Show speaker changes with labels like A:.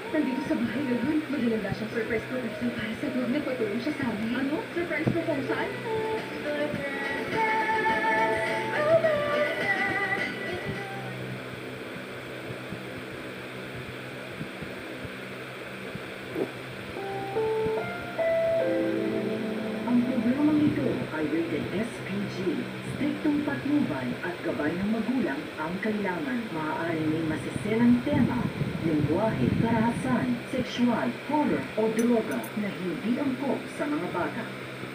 A: Nandito sa bahay ngayon. Maglalanda siyang surprise proposal para sa vlog na patulong siya sa amin. Ano? Surprise proposal?
B: Ang programang ito ay rated SPG. Striktong patnubay at gabay ng magulang ang kailangan. Maaaring may masiselang tema, lengguwahe, karahasan, sexual, horror o droga na hindi angkop sa mga bata.